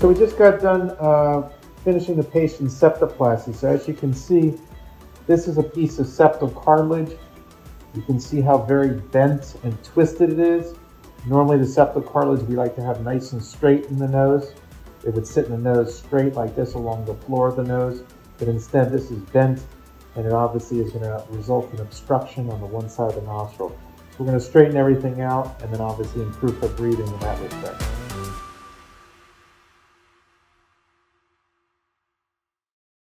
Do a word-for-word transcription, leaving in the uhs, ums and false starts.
So we just got done uh, finishing the patient's septoplasty. So as you can see, this is a piece of septal cartilage. You can see how very bent and twisted it is. Normally the septal cartilage we like to have nice and straight in the nose. It would sit in the nose straight like this along the floor of the nose, but instead this is bent, and it obviously is going to result in obstruction on the one side of the nostril. So we're going to straighten everything out and then obviously improve her breathing in that respect.